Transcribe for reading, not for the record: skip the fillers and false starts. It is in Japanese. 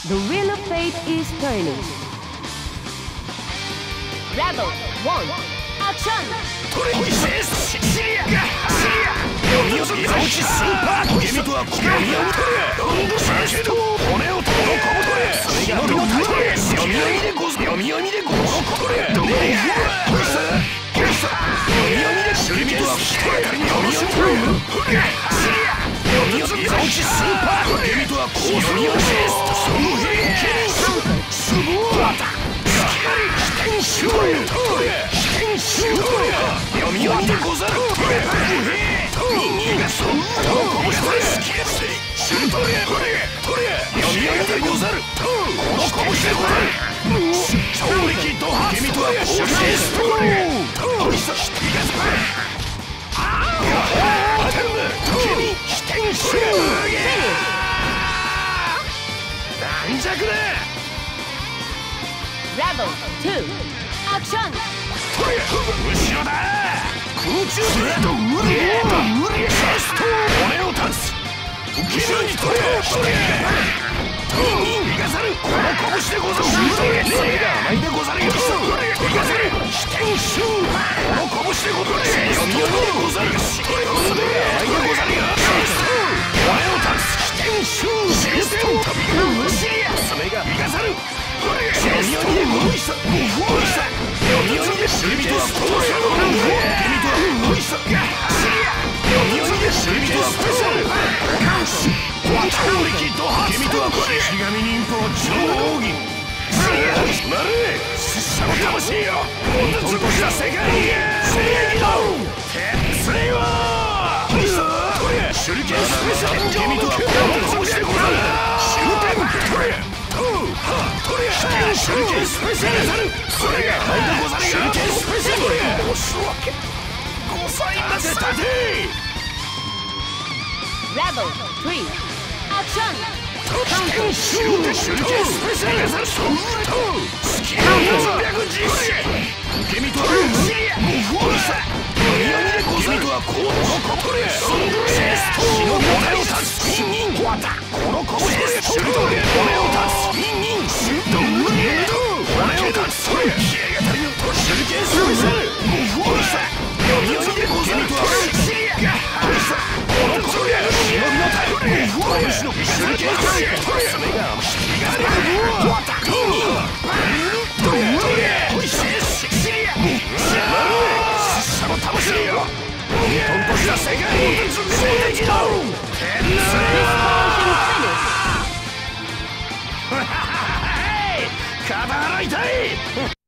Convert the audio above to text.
The wheel of fate is turning. Rebel 1, action! トレイシスシリアシリア読み落ちスーパーゲミとはこれを取れロンドシェスト骨を取れこぼ取れ忍びのタイトル読み読みでご読み読みでご取れどうや読み読みでシリミとはこれ読み読みでシリア読み落ちスーパーゲミとはこう読み落ちその兵すごいシュートれシュートれ読み読みでござる人間がそんなこぼして好きやせシュートれ読み読みでござるこのこぼしてござる超力ドハ君とはこうしてストーリーおいさしていかず当たるな君起点シュー軟弱だ Rebel 2, action! 後ろだ空中でシェスト骨を断つ後ろに取れ逃がさるこの拳でござる霊が甘いでござるよ逃がさる飛天シューこの拳でござる読み読みでござる霊が甘いでござるよ骨を断つ飛天シューシェスト飛びがむしりや爪が逃がさる読み読みでござる読み読みでシュリビトはストーリー君とはおいさ読み読みでシュリビトはスペシャル超力ドハ君とは死神忍法超奥義なれ拙者の魂よもっと少しは世界へ正義だ鉄槌は手裏剣スペシャル君とはこの拳でござる終点手裏剣スペシャルそれが入るござる手裏剣スペシャル申し訳ございません立て Rebel 3, action! 手裏剣スペシャルスキル310受け身とはシリアおいさ読み読みでござる君とはこうのことれシェスト忍びの手を断つニンニンこの拳でシュルト骨を断つニンニンシュルト骨を断つ気合が足りぬ手裏剣スペシャルおいさ読み読みでござる君とはシリアおいさこの拳で忍びの手拳の手裏剣スペシャル爪が甘し気が出るニンニンおいシリア拙者の魂よ混沌とした世界に正義だ天才は肩洗いたい